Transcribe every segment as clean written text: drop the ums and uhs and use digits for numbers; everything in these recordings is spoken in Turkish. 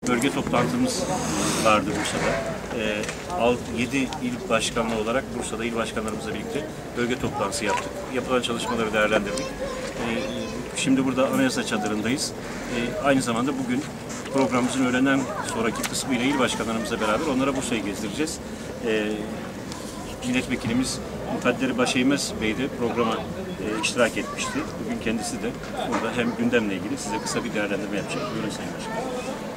Bölge toplantımız vardı Bursa'da. 7 il başkanlığı olarak Bursa'da il başkanlarımızla birlikte bölge toplantısı yaptık. Yapılan çalışmaları değerlendirdik. Şimdi burada anayasa çadırındayız. Aynı zamanda bugün programımızın öğleden sonraki kısmıyla il başkanlarımızla beraber onlara Bursa'yı gezdireceğiz. Milletvekilimiz Mukadder Başeymez Bey de programa iştirak etmişti. Bugün kendisi de burada hem gündemle ilgili size kısa bir değerlendirme yapacak. Buyurun Sayın Başkanım.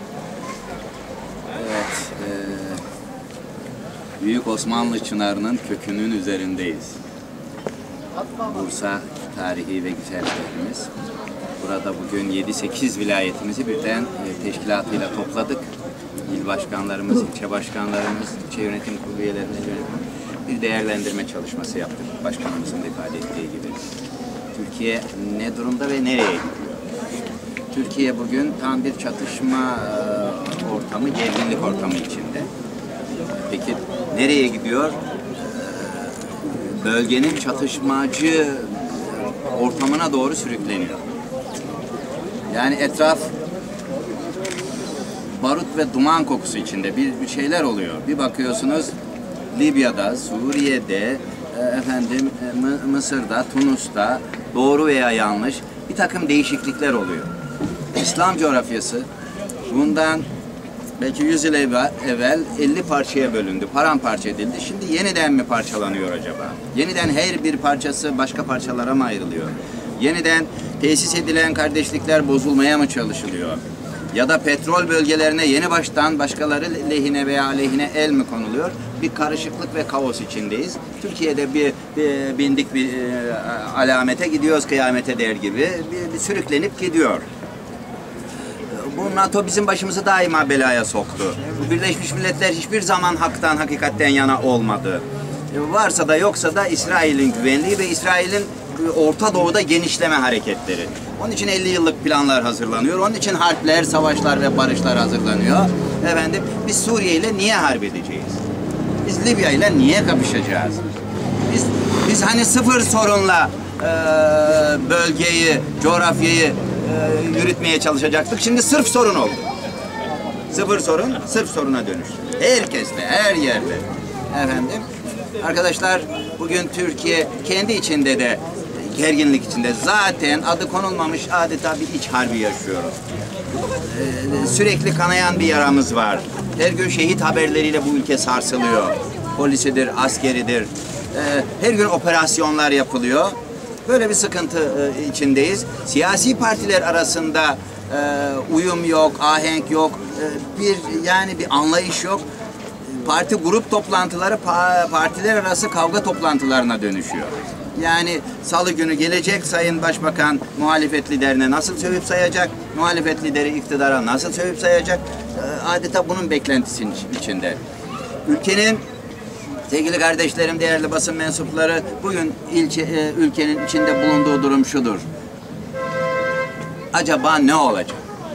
Evet, Büyük Osmanlı Çınarı'nın kökünün üzerindeyiz. Bursa tarihi ve güzel şehrimiz. Burada bugün 7-8 vilayetimizi birden teşkilatıyla topladık. İl başkanlarımız, ilçe başkanlarımız, ilçe yönetim kurulu üyelerine bir değerlendirme çalışması yaptık. Başkanımızın da ifade ettiği gibi. Türkiye ne durumda ve nereye gidiyor? Türkiye bugün tam bir çatışma ortamı, gerginlik ortamı içinde. Peki nereye gidiyor? Bölgenin çatışmacı ortamına doğru sürükleniyor. Yani etraf barut ve duman kokusu içinde bir şeyler oluyor. Bir bakıyorsunuz Libya'da, Suriye'de, Mısır'da, Tunus'ta doğru veya yanlış bir takım değişiklikler oluyor. İslam coğrafyası bundan belki 100 yıl evvel 50 parçaya bölündü, paramparça edildi. Şimdi yeniden mi parçalanıyor acaba? Yeniden her bir parçası başka parçalara mı ayrılıyor? Yeniden tesis edilen kardeşlikler bozulmaya mı çalışılıyor? Ya da petrol bölgelerine yeni baştan başkaları lehine veya aleyhine el mi konuluyor? Bir karışıklık ve kaos içindeyiz. Türkiye'de bindik bir alamete gidiyoruz kıyamete der gibi bir sürüklenip gidiyor. Bu NATO bizim başımızı daima belaya soktu. Bu Birleşmiş Milletler hiçbir zaman haktan, hakikatten yana olmadı. Varsa da yoksa da İsrail'in güvenliği ve İsrail'in Orta Doğu'da genişleme hareketleri. Onun için 50 yıllık planlar hazırlanıyor. Onun için harpler, savaşlar ve barışlar hazırlanıyor. Efendim, biz Suriye ile niye harp edeceğiz? Biz Libya ile niye kapışacağız? Biz hani sıfır sorunla bölgeyi, coğrafyayı yürütmeye çalışacaktık. Şimdi sırf sorun oldu. Sıfır sorun, sırf soruna dönüştü. Herkeste, her yerde. Efendim, arkadaşlar bugün Türkiye kendi içinde de gerginlik içinde. Zaten adı konulmamış adeta bir iç harbi yaşıyoruz. Sürekli kanayan bir yaramız var. Her gün şehit haberleriyle bu ülke sarsılıyor. Polisidir, askeridir. Her gün operasyonlar yapılıyor. Böyle bir sıkıntı içindeyiz. Siyasi partiler arasında uyum yok, ahenk yok. Bir anlayış yok. Parti grup toplantıları partiler arası kavga toplantılarına dönüşüyor. Yani salı günü gelecek Sayın Başbakan muhalefet liderine nasıl sövüp sayacak, muhalefet lideri iktidara nasıl sövüp sayacak, adeta bunun beklentisinin içinde. Sevgili kardeşlerim, değerli basın mensupları, bugün ülkenin içinde bulunduğu durum şudur. Acaba ne olacak?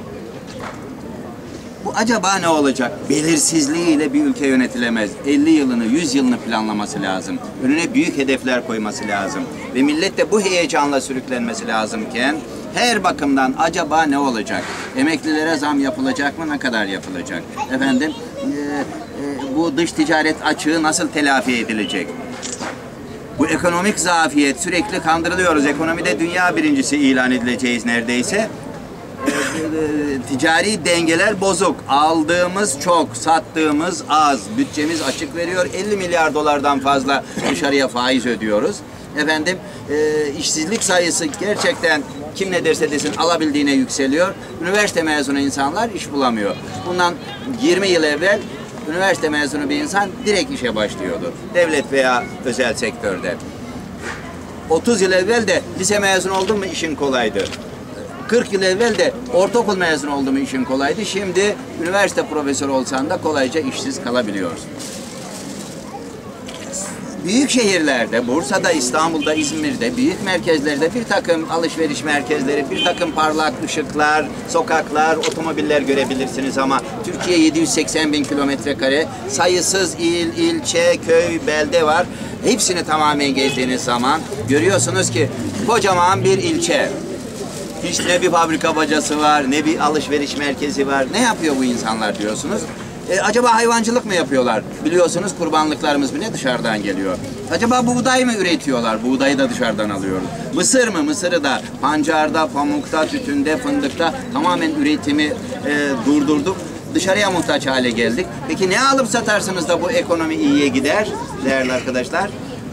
Bu acaba ne olacak? Belirsizliğiyle bir ülke yönetilemez. 50 yılını, 100 yılını planlaması lazım. Önüne büyük hedefler koyması lazım. Ve millet de bu heyecanla sürüklenmesi lazımken her bakımdan acaba ne olacak? Emeklilere zam yapılacak mı? Ne kadar yapılacak? Efendim, bu dış ticaret açığı nasıl telafi edilecek? Bu ekonomik zafiyet, sürekli kandırılıyoruz. Ekonomide dünya birincisi ilan edileceğiz neredeyse. Ticari dengeler bozuk. Aldığımız çok, sattığımız az. Bütçemiz açık veriyor. 50 milyar dolardan fazla dışarıya faiz ödüyoruz. Efendim, işsizlik sayısı gerçekten kim ne derse desin alabildiğine yükseliyor. Üniversite mezunu insanlar iş bulamıyor. Bundan 20 yıl evvel üniversite mezunu bir insan direkt işe başlıyordu. Devlet veya özel sektörde. 30 yıl evvel de lise mezunu oldun mu işin kolaydı. 40 yıl evvel de ortaokul mezunu oldu mu işin kolaydı. Şimdi üniversite profesörü olsan da kolayca işsiz kalabiliyorsun. Büyük şehirlerde, Bursa'da, İstanbul'da, İzmir'de, büyük merkezlerde bir takım alışveriş merkezleri, bir takım parlak ışıklar, sokaklar, otomobiller görebilirsiniz ama Türkiye 780 bin kilometre kare, sayısız il, ilçe, köy, belde var. Hepsini tamamen gezdiğiniz zaman görüyorsunuz ki kocaman bir ilçe. Hiç ne bir fabrika bacası var, ne bir alışveriş merkezi var. Ne yapıyor bu insanlar diyorsunuz? Acaba hayvancılık mı yapıyorlar? Biliyorsunuz kurbanlıklarımız bile dışarıdan geliyor. Acaba buğday mı üretiyorlar? Buğdayı da dışarıdan alıyoruz. Mısır mı? Mısırı da pancarda, pamukta, tütünde, fındıkta tamamen üretimi durdurduk. Dışarıya muhtaç hale geldik. Peki ne alıp satarsınız da bu ekonomi iyiye gider değerli arkadaşlar?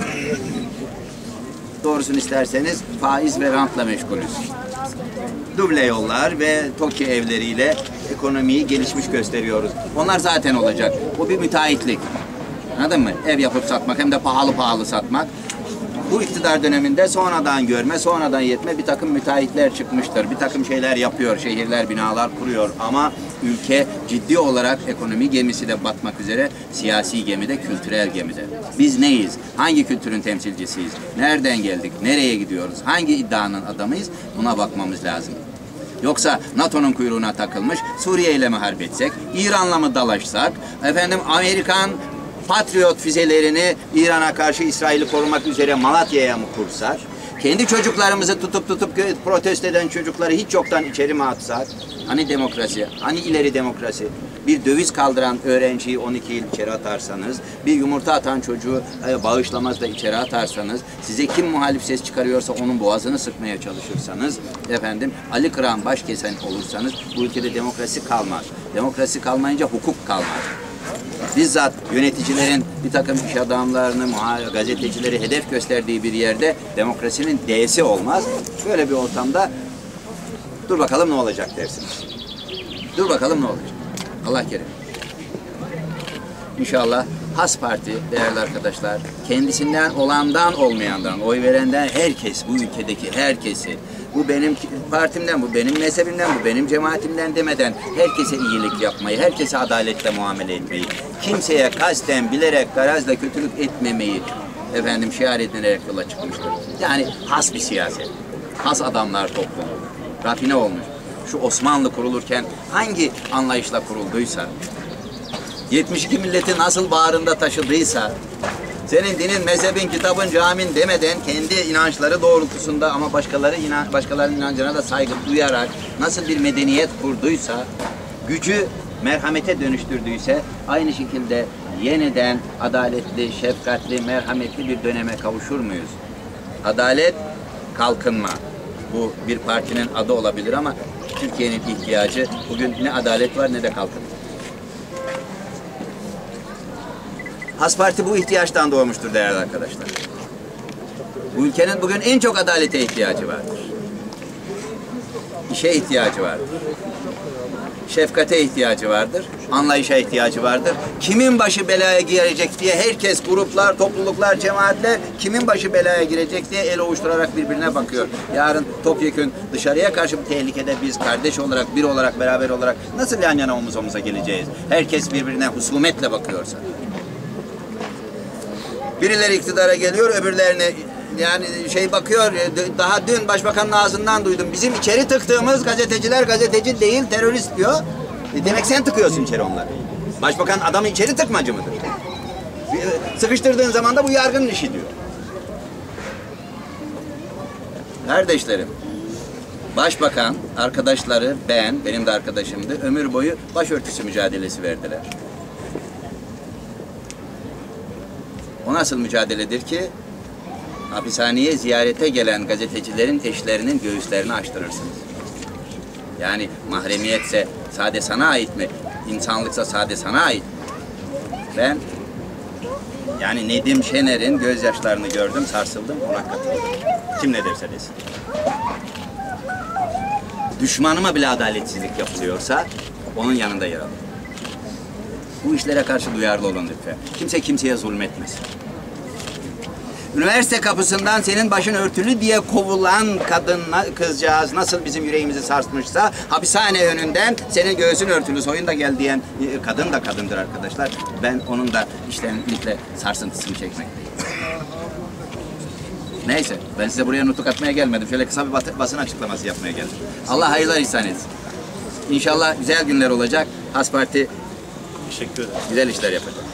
Doğrusunu isterseniz faiz ve rantla meşgulüz. Duble yollar ve TOKİ evleriyle ekonomiyi gelişmiş gösteriyoruz. Onlar zaten olacak. Bu bir müteahhitlik. Anladın mı? Ev yapıp satmak hem de pahalı pahalı satmak. Bu iktidar döneminde sonradan görme, sonradan yetme bir takım müteahhitler çıkmıştır. Bir takım şeyler yapıyor, şehirler, binalar kuruyor. Ama ülke ciddi olarak ekonomi gemisi de batmak üzere, siyasi gemide, kültürel gemide. Biz neyiz? Hangi kültürün temsilcisiyiz? Nereden geldik? Nereye gidiyoruz? Hangi iddianın adamıyız? Buna bakmamız lazım. Yoksa NATO'nun kuyruğuna takılmış Suriye ile mi harp etsek, İran'la mı dalaşsak, Amerikan Patriot füzelerini İran'a karşı İsrail'i korumak üzere Malatya'ya mı kursak? Kendi çocuklarımızı tutup protesto eden çocukları hiç yoktan içeri mi atsak? Hani demokrasi, hani ileri demokrasi? Bir döviz kaldıran öğrenciyi 12 yıl içeri atarsanız, bir yumurta atan çocuğu bağışlamazla içeri atarsanız, size kim muhalif ses çıkarıyorsa onun boğazını sıkmaya çalışırsanız, Ali Kıran baş kesen olursanız bu ülkede demokrasi kalmaz. Demokrasi kalmayınca hukuk kalmaz. Bizzat yöneticilerin bir takım iş adamlarını, gazetecileri hedef gösterdiği bir yerde demokrasinin D'si olmaz. Böyle bir ortamda dur bakalım ne olacak dersiniz. Dur bakalım ne olacak. Allah kerim. İnşallah Has Parti değerli arkadaşlar kendisinden olandan olmayandan oy verenden herkes bu ülkedeki herkesi bu benim partimden, bu benim mezhebimden, bu benim cemaatimden demeden herkese iyilik yapmayı, herkese adaletle muamele etmeyi, kimseye kasten, bilerek, garazla kötülük etmemeyi şiar edinerek yola çıkmıştır. Yani has bir siyaset, has adamlar toplumu, rafine olmuş. Şu Osmanlı kurulurken hangi anlayışla kurulduysa, 72 milleti nasıl bağrında taşıdıysa, senin dinin, mezhebin, kitabın, camin demeden kendi inançları doğrultusunda ama başkalarının inancına da saygı duyarak nasıl bir medeniyet kurduysa, gücü merhamete dönüştürdüyse aynı şekilde yeniden adaletli, şefkatli, merhametli bir döneme kavuşur muyuz? Adalet, kalkınma. Bu bir partinin adı olabilir ama Türkiye'nin ihtiyacı bugün ne adalet var ne de kalkınma. Has Parti bu ihtiyaçtan doğmuştur değerli arkadaşlar. Bu ülkenin bugün en çok adalete ihtiyacı vardır. İşe ihtiyacı vardır. Şefkate ihtiyacı vardır. Anlayışa ihtiyacı vardır. Kimin başı belaya girecek diye herkes, gruplar, topluluklar, cemaatler kimin başı belaya girecek diye el ovuşturarak birbirine bakıyor. Yarın topyekün dışarıya karşı bir tehlikede biz kardeş olarak, bir olarak, beraber olarak nasıl yan yana omuz omuza geleceğiz? Herkes birbirine husumetle bakıyorsa. Birileri iktidara geliyor, öbürlerine bakıyor. Daha dün başbakanın ağzından duydum. Bizim içeri tıktığımız gazeteciler gazeteci değil, terörist diyor. Demek sen tıkıyorsun içeri onları. Başbakan adamı içeri tıkmacı mıdır? Sıkıştırdığın zaman da bu yargının işi diyor. Kardeşlerim, başbakan, arkadaşları, benim de arkadaşımdı, ömür boyu başörtüsü mücadelesi verdiler. O nasıl mücadeledir ki? Hapishaneye ziyarete gelen gazetecilerin eşlerinin göğüslerini açtırırsınız. Yani mahremiyetse sade sana ait mi? İnsanlıksa sade sana ait. Ben Nedim Şener'in gözyaşlarını gördüm, sarsıldım, ona katıldım. Kim ne derse desin. Düşmanıma bile adaletsizlik yapılıyorsa onun yanında yer alın. Bu işlere karşı duyarlı olun lütfen. Kimse kimseye zulmetmesin. Üniversite kapısından senin başın örtülü diye kovulan kızcağız nasıl bizim yüreğimizi sarsmışsa, hapishane önünden senin göğsün örtülü, soyun da gel diyen kadın da kadındır arkadaşlar. Ben onun da iştenlikle sarsıntısını çekmekteyim. Neyse, ben size buraya nutuk atmaya gelmedim. Şöyle kısa bir basın açıklaması yapmaya geldim. Allah hayırlar ihsan etsin. İnşallah güzel günler olacak. Has Parti Teşekkür ederim. güzel işler yapacak.